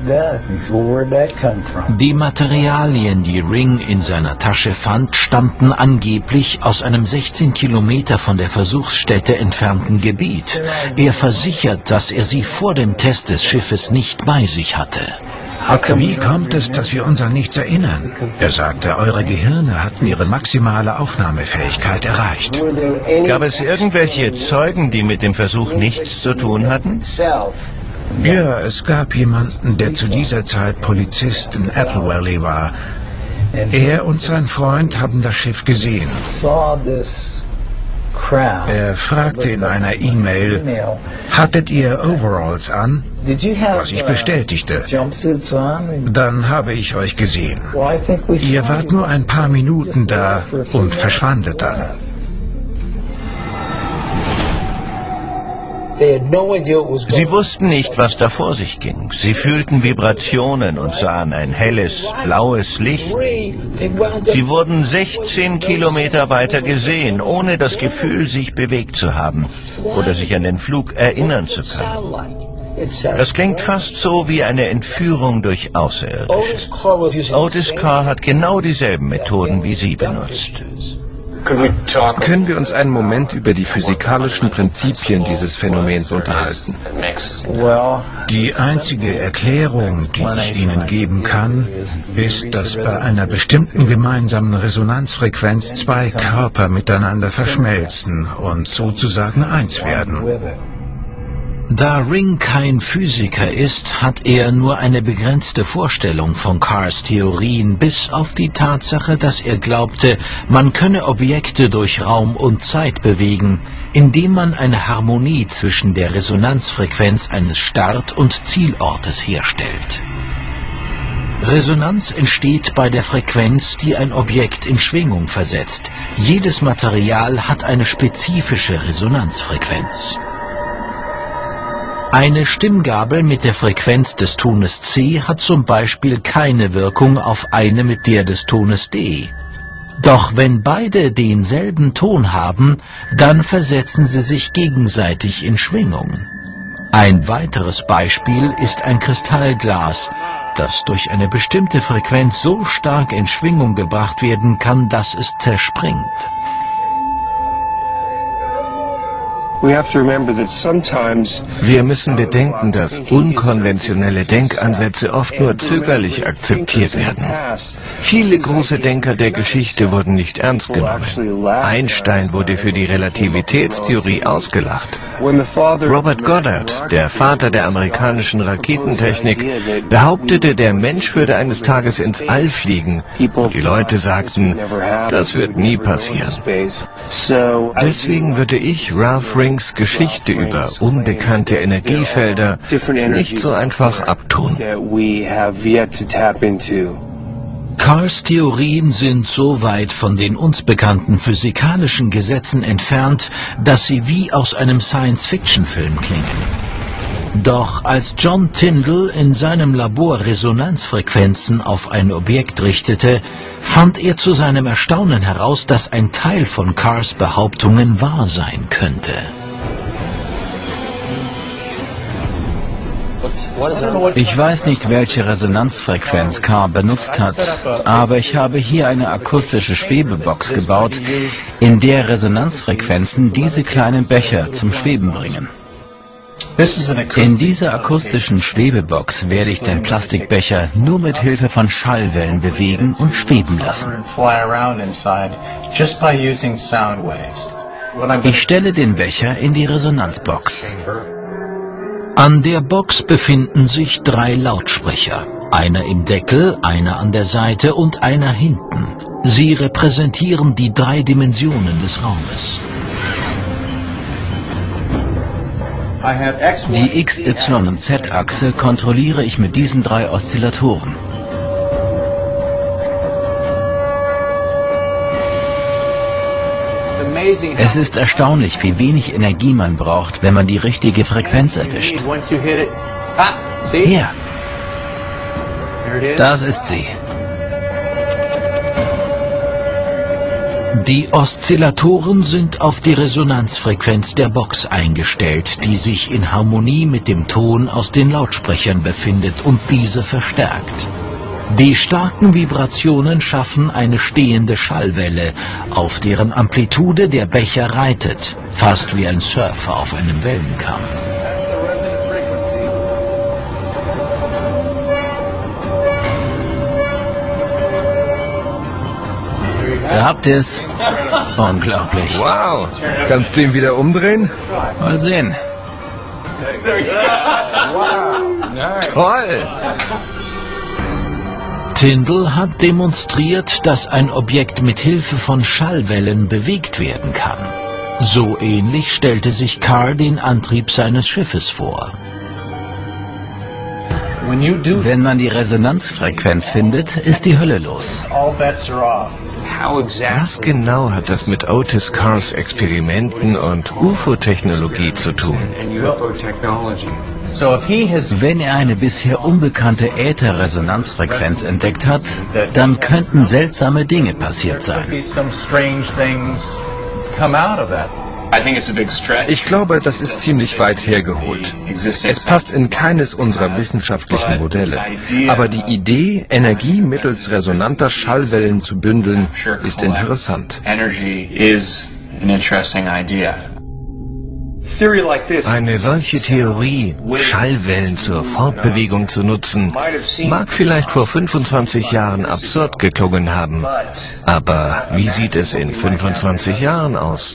Speaker 1: Die Materialien, die Ring in seiner Tasche fand, stammten angeblich aus einem sechzehn Kilometer von der Versuchsstätte entfernten Gebiet. Er versichert, dass er sie vor dem Test des Schiffes nicht bei sich hatte.
Speaker 2: Wie kommt es, dass wir uns an nichts erinnern? Er sagte, eure Gehirne hatten ihre maximale Aufnahmefähigkeit erreicht.
Speaker 5: Gab es irgendwelche Zeugen, die mit dem Versuch nichts zu tun hatten?
Speaker 2: Ja, es gab jemanden, der zu dieser Zeit Polizist in Apple Valley war. Er und sein Freund haben das Schiff gesehen. Er fragte in einer E-Mail, hattet ihr Overalls an? Was ich bestätigte. Dann habe ich euch gesehen. Ihr wart nur ein paar Minuten da und verschwandet dann.
Speaker 5: Sie wussten nicht, was da vor sich ging. Sie fühlten Vibrationen und sahen ein helles, blaues Licht. Sie wurden sechzehn Kilometer weiter gesehen, ohne das Gefühl, sich bewegt zu haben oder sich an den Flug erinnern zu können. Das klingt fast so wie eine Entführung durch Außerirdische. Otis Carr hat genau dieselben Methoden wie Sie benutzt.
Speaker 4: Können wir uns einen Moment über die physikalischen Prinzipien dieses Phänomens unterhalten?
Speaker 2: Die einzige Erklärung, die ich Ihnen geben kann, ist, dass bei einer bestimmten gemeinsamen Resonanzfrequenz zwei Körper miteinander verschmelzen und sozusagen eins werden.
Speaker 1: Da Ring kein Physiker ist, hat er nur eine begrenzte Vorstellung von Carrs Theorien, bis auf die Tatsache, dass er glaubte, man könne Objekte durch Raum und Zeit bewegen, indem man eine Harmonie zwischen der Resonanzfrequenz eines Start- und Zielortes herstellt. Resonanz entsteht bei der Frequenz, die ein Objekt in Schwingung versetzt. Jedes Material hat eine spezifische Resonanzfrequenz. Eine Stimmgabel mit der Frequenz des Tones C hat zum Beispiel keine Wirkung auf eine mit der des Tones D. Doch wenn beide denselben Ton haben, dann versetzen sie sich gegenseitig in Schwingung. Ein weiteres Beispiel ist ein Kristallglas, das durch eine bestimmte Frequenz so stark in Schwingung gebracht werden kann, dass es zerspringt.
Speaker 3: Wir müssen bedenken, dass unkonventionelle Denkansätze oft nur zögerlich akzeptiert werden. Viele große Denker der Geschichte wurden nicht ernst genommen. Einstein wurde für die Relativitätstheorie ausgelacht. Robert Goddard, der Vater der amerikanischen Raketentechnik, behauptete, der Mensch würde eines Tages ins All fliegen. Und die Leute sagten, das wird nie passieren. Deswegen würde ich Ralph Ring Geschichte über unbekannte Energiefelder nicht so einfach abtun.
Speaker 1: Carrs Theorien sind so weit von den uns bekannten physikalischen Gesetzen entfernt, dass sie wie aus einem Science-Fiction-Film klingen. Doch als John Tyndall in seinem Labor Resonanzfrequenzen auf ein Objekt richtete, fand er zu seinem Erstaunen heraus, dass ein Teil von Carrs Behauptungen wahr sein könnte.
Speaker 7: Ich weiß nicht, welche Resonanzfrequenz Carr benutzt hat, aber ich habe hier eine akustische Schwebebox gebaut, in der Resonanzfrequenzen diese kleinen Becher zum Schweben bringen. In dieser akustischen Schwebebox werde ich den Plastikbecher nur mit Hilfe von Schallwellen bewegen und schweben lassen. Ich stelle den Becher in die Resonanzbox.
Speaker 1: An der Box befinden sich drei Lautsprecher, einer im Deckel, einer an der Seite und einer hinten. Sie repräsentieren die drei Dimensionen des Raumes.
Speaker 7: Die X, Y und Z-Achse kontrolliere ich mit diesen drei Oszillatoren. Es ist erstaunlich, wie wenig Energie man braucht, wenn man die richtige Frequenz erwischt. Hier. Das ist sie.
Speaker 1: Die Oszillatoren sind auf die Resonanzfrequenz der Box eingestellt, die sich in Harmonie mit dem Ton aus den Lautsprechern befindet und diese verstärkt. Die starken Vibrationen schaffen eine stehende Schallwelle, auf deren Amplitude der Becher reitet, fast wie ein Surfer auf einem Wellenkamm.
Speaker 7: Da habt ihr es. Unglaublich.
Speaker 4: Wow. Kannst du ihn wieder umdrehen?
Speaker 7: Mal sehen.
Speaker 4: Toll.
Speaker 1: Tyndall hat demonstriert, dass ein Objekt mit Hilfe von Schallwellen bewegt werden kann. So ähnlich stellte sich Carr den Antrieb seines Schiffes vor.
Speaker 7: Wenn man die Resonanzfrequenz findet, ist die Hölle los.
Speaker 3: Was genau hat das mit Otis Carrs Experimenten und U F O-Technologie zu tun?
Speaker 7: Wenn er eine bisher unbekannte Ätherresonanzfrequenz entdeckt hat, dann könnten seltsame Dinge passiert sein.
Speaker 4: Ich glaube, das ist ziemlich weit hergeholt. Es passt in keines unserer wissenschaftlichen Modelle. Aber die Idee, Energie mittels resonanter Schallwellen zu bündeln, ist interessant.
Speaker 3: Eine solche Theorie, Schallwellen zur Fortbewegung zu nutzen, mag vielleicht vor fünfundzwanzig Jahren absurd geklungen haben. Aber wie sieht es in fünfundzwanzig Jahren aus?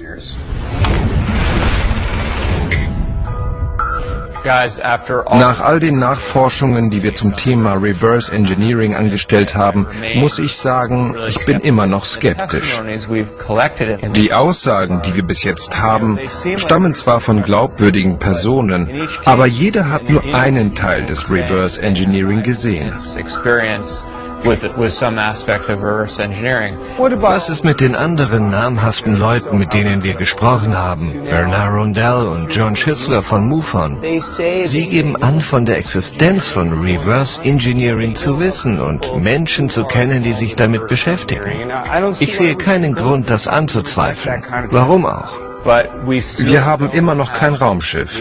Speaker 4: Nach all den Nachforschungen, die wir zum Thema Reverse Engineering angestellt haben, muss ich sagen, ich bin immer noch skeptisch. Die Aussagen, die wir bis jetzt haben, stammen zwar von glaubwürdigen Personen, aber jeder hat nur einen Teil des Reverse Engineering gesehen.
Speaker 3: Was ist mit den anderen namhaften Leuten, mit denen wir gesprochen haben? Bernard Rundell und John Schissler von MUFON. Sie geben an, von der Existenz von Reverse Engineering zu wissen und Menschen zu kennen, die sich damit beschäftigen. Ich sehe keinen Grund, das anzuzweifeln. Warum auch?
Speaker 4: Wir haben immer noch kein Raumschiff.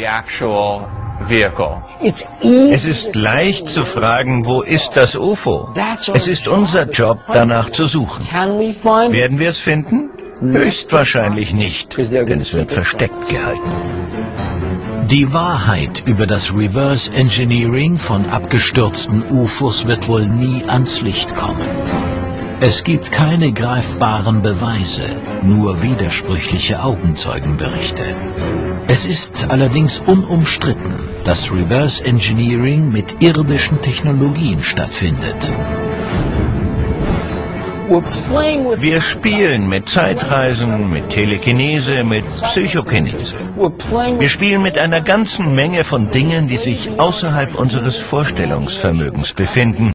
Speaker 5: Es ist leicht zu fragen, wo ist das U F O? Es ist unser Job, danach zu suchen. Werden wir es finden? Höchstwahrscheinlich nicht, denn es wird versteckt gehalten.
Speaker 1: Die Wahrheit über das Reverse Engineering von abgestürzten U F Os wird wohl nie ans Licht kommen. Es gibt keine greifbaren Beweise, nur widersprüchliche Augenzeugenberichte. Es ist allerdings unumstritten, dass Reverse Engineering mit irdischen Technologien stattfindet.
Speaker 5: Wir spielen mit Zeitreisen, mit Telekinese, mit Psychokinese. Wir spielen mit einer ganzen Menge von Dingen, die sich außerhalb unseres Vorstellungsvermögens befinden.